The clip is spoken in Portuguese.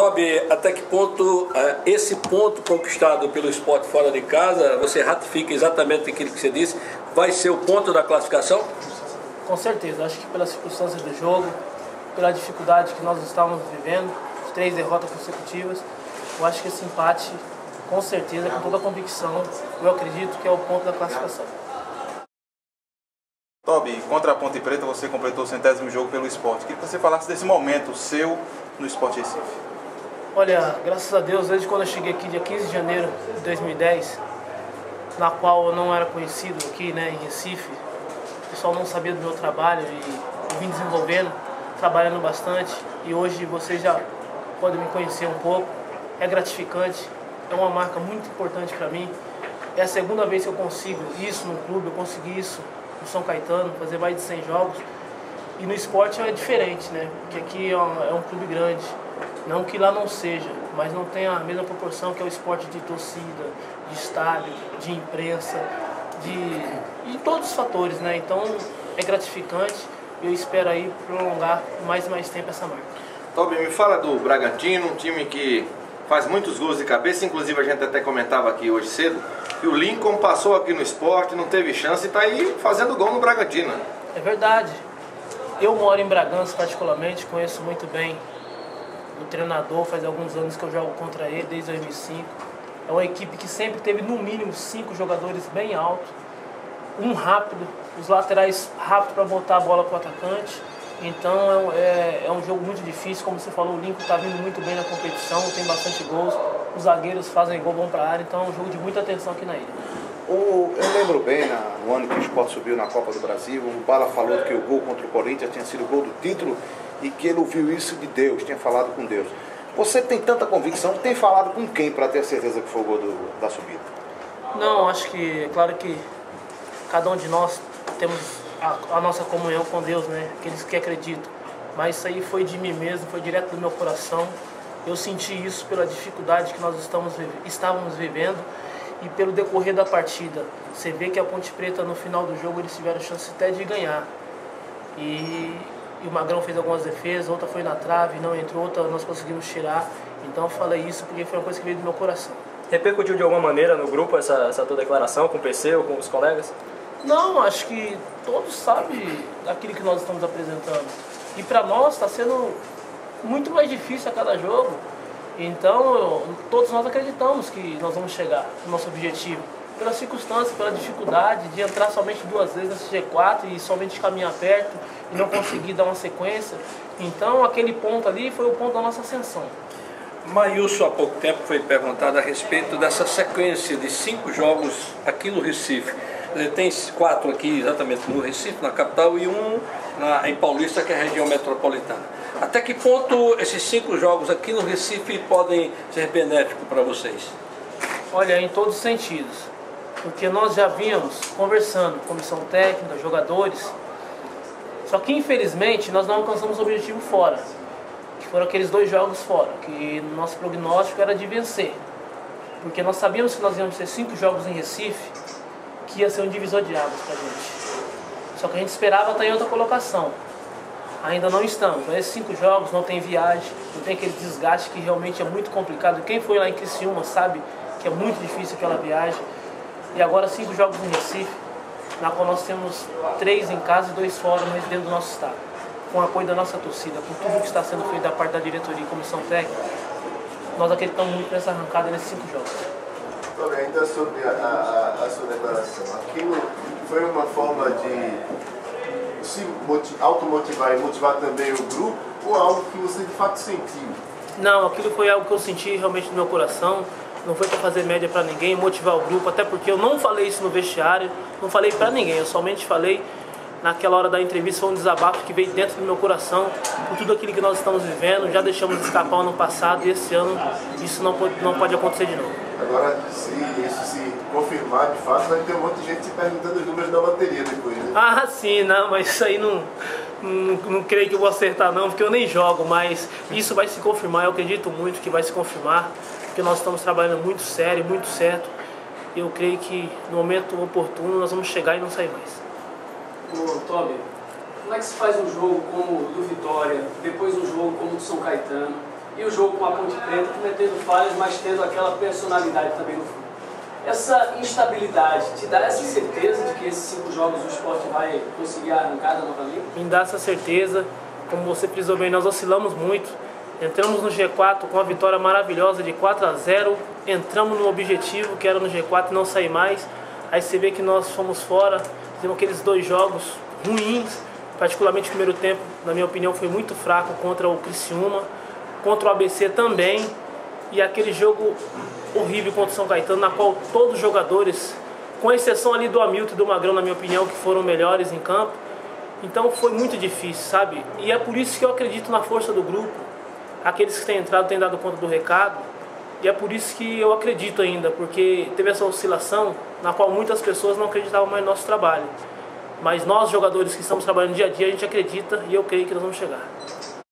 Tobi, até que ponto esse ponto conquistado pelo Sport fora de casa, você ratifica exatamente aquilo que você disse, vai ser o ponto da classificação? Com certeza, acho que pelas circunstâncias do jogo, pela dificuldade que nós estávamos vivendo, 3 derrotas consecutivas, eu acho que esse empate, com certeza, com toda a convicção, eu acredito que é o ponto da classificação. Tobi, contra a Ponte Preta você completou o 100º jogo pelo Sport. Queria que você falasse desse momento seu no Sport Recife. Olha, graças a Deus, desde quando eu cheguei aqui, dia 15 de janeiro de 2010, na qual eu não era conhecido aqui, né, em Recife, o pessoal não sabia do meu trabalho e eu vim desenvolvendo, trabalhando bastante, e hoje vocês já podem me conhecer um pouco. É gratificante, é uma marca muito importante para mim. É a segunda vez que eu consigo isso no clube, eu consegui isso no São Caetano, fazer mais de 100 jogos. E no esporte é diferente, né? Porque aqui é um clube grande. Não que lá não seja, mas não tem a mesma proporção que é o esporte de torcida, de estádio, de imprensa, de todos os fatores, né? Então é gratificante e eu espero aí prolongar mais e mais tempo essa marca. Tobi, me fala do Bragantino, um time que faz muitos gols de cabeça, inclusive a gente até comentava aqui hoje cedo, que o Lincoln passou aqui no Sport, não teve chance e está aí fazendo gol no Bragantino. É verdade. Eu moro em Bragança particularmente, conheço muito bem o treinador, faz alguns anos que eu jogo contra ele, desde 2005. É uma equipe que sempre teve no mínimo 5 jogadores bem altos, um rápido, os laterais rápidos para botar a bola para o atacante. Então é um jogo muito difícil, como você falou, o Lincoln está vindo muito bem na competição, tem bastante gols, os zagueiros fazem gol, vão para a área, então é um jogo de muita atenção aqui na ilha. Eu lembro bem, no ano que o Sport subiu na Copa do Brasil, o Bala falou que o gol contra o Corinthians tinha sido o gol do título e que ele ouviu isso de Deus, tinha falado com Deus. Você tem tanta convicção, tem falado com quem para ter certeza que foi o gol da subida? Não, acho que, é claro que cada um de nós temos a nossa comunhão com Deus, né? Aqueles que acreditam. Mas isso aí foi de mim mesmo, foi direto do meu coração. Eu senti isso pela dificuldade que nós estávamos vivendo e pelo decorrer da partida. Você vê que a Ponte Preta, no final do jogo, eles tiveram chance até de ganhar. E o Magrão fez algumas defesas, outra foi na trave, não entrou, outra nós conseguimos tirar. Então eu falei isso porque foi uma coisa que veio do meu coração. Repercutiu de alguma maneira no grupo essa tua declaração com o PC ou com os colegas? Não, acho que todos sabem daquilo que nós estamos apresentando. E para nós está sendo muito mais difícil a cada jogo. Então, todos nós acreditamos que nós vamos chegar no nosso objetivo. Pela circunstância, pela dificuldade de entrar somente 2 vezes nesse G4 e somente caminhar perto e não conseguir dar uma sequência. Então, aquele ponto ali foi o ponto da nossa ascensão. Maílson, há pouco tempo, foi perguntado a respeito dessa sequência de 5 jogos aqui no Recife. Tem 4 aqui exatamente no Recife, na capital, e um em Paulista, que é a região metropolitana. Até que ponto esses 5 jogos aqui no Recife podem ser benéficos para vocês? Olha, em todos os sentidos. Porque nós já vínhamos conversando, comissão técnica, jogadores. Só que infelizmente nós não alcançamos o objetivo fora. Que foram aqueles 2 jogos fora, que nosso prognóstico era de vencer. Porque nós sabíamos que nós íamos ter 5 jogos em Recife, que ia ser um divisor de águas pra gente. Só que a gente esperava estar em outra colocação. Ainda não estamos. Nesses 5 jogos não tem viagem, não tem aquele desgaste que realmente é muito complicado. Quem foi lá em Criciúma sabe que é muito difícil aquela viagem. E agora 5 jogos em Recife, na qual nós temos 3 em casa e 2 fora, mas dentro do nosso estado. Com o apoio da nossa torcida, com tudo que está sendo feito da parte da diretoria e comissão técnica, nós acreditamos muito nessa arrancada nesses 5 jogos. Ainda sobre a sua declaração, aquilo foi uma forma de se automotivar e motivar também o grupo, ou algo que você de fato sentiu? Não, aquilo foi algo que eu senti realmente no meu coração. Não foi para fazer média para ninguém, motivar o grupo, até porque eu não falei isso no vestiário, não falei para ninguém, eu somente falei naquela hora da entrevista, foi um desabafo que veio dentro do meu coração, por tudo aquilo que nós estamos vivendo, já deixamos escapar ano passado e esse ano isso não pode acontecer de novo. Agora, se isso se confirmar de fato, vai ter um monte de gente se perguntando os números da loteria depois, né? Ah, sim, não, mas isso aí não creio que eu vou acertar não, porque eu nem jogo, mas isso vai se confirmar, eu acredito muito que vai se confirmar, porque nós estamos trabalhando muito sério, muito certo. Eu creio que no momento oportuno nós vamos chegar e não sair mais. Ô, Tobi, como é que se faz um jogo como o do Vitória, depois um jogo como o do São Caetano, e o jogo com a Ponte Preta, cometendo falhas, mas tendo aquela personalidade também no futebol. Essa instabilidade te dá essa certeza de que esses 5 jogos o Sport vai conseguir a arrancada novamente? Me dá essa certeza, como você frisou bem, nós oscilamos muito. Entramos no G4 com uma vitória maravilhosa de 4-0, entramos no objetivo que era no G4 e não sair mais. Aí você vê que nós fomos fora, fizemos aqueles 2 jogos ruins, particularmente o primeiro tempo, na minha opinião, foi muito fraco contra o Criciúma, contra o ABC também, e aquele jogo horrível contra o São Caetano, na qual todos os jogadores, com exceção ali do Hamilton e do Magrão, na minha opinião, que foram melhores em campo. Então foi muito difícil, sabe? E é por isso que eu acredito na força do grupo. Aqueles que têm entrado têm dado conta do recado. E é por isso que eu acredito ainda, porque teve essa oscilação na qual muitas pessoas não acreditavam mais no nosso trabalho. Mas nós, jogadores que estamos trabalhando dia a dia, a gente acredita e eu creio que nós vamos chegar.